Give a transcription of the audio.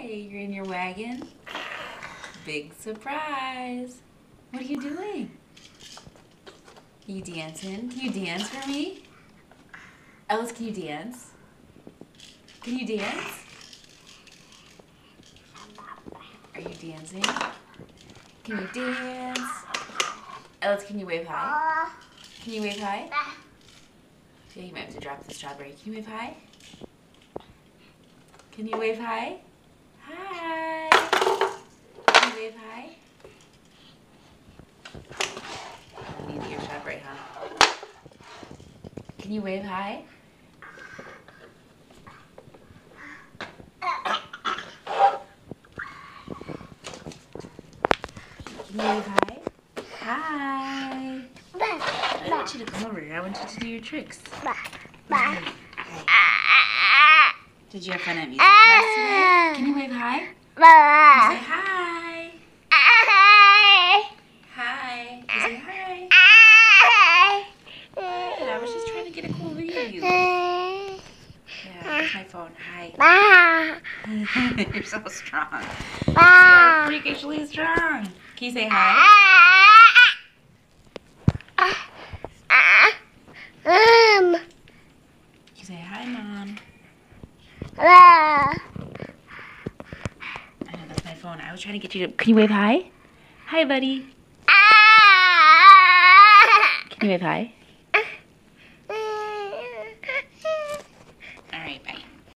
You're in your wagon? Big surprise. What are you doing? Are you dancing? Can you dance for me? Ellis, can you dance? Can you dance? Are you dancing? Can you dance? Ellis, can you wave hi? Can you wave hi? Yeah, you might have to drop the strawberry. Can you wave hi? Can you wave hi? Hi! Can you wave hi? I need your strawberry, huh? Can you wave hi? Can you wave hi? Hi! I want you to come over here. I want you to do your tricks. Did you have fun at music class today? Can you wave hi? Can you say hi? Hi. Can you say hi? Yeah, I was just trying to get a cool video of you. Yeah, here's my phone. Hi. You're so strong. You're freakishly strong. Can you say hi? Can you say hi, Mom? I know, that's my phone. I was trying to get you to... Can you wave hi? Hi, buddy. Can you wave hi?